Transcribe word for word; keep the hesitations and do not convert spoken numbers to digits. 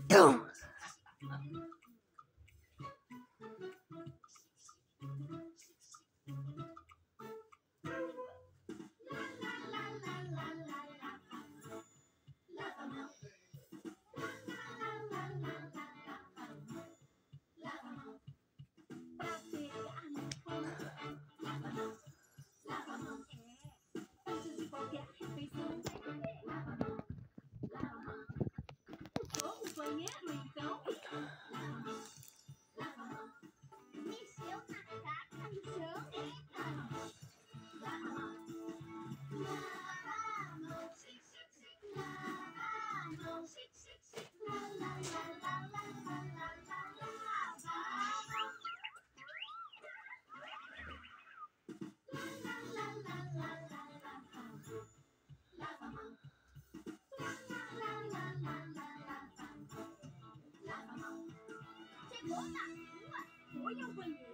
Banheiro, então? Lava a mão. Mexeu na caca no chão? Lava a mão. Lava a mão. Xic, xic, xic. Lava a mão. Xic, xic, xic. La, la, la, la, la, la, la, la, lava a mão. La, la, la, la, la, la, lava a mão. Lava a mão. La, la, la, la, la, la, lava a mão. Lava a mão. Chegou na rua, foi ao banheiro.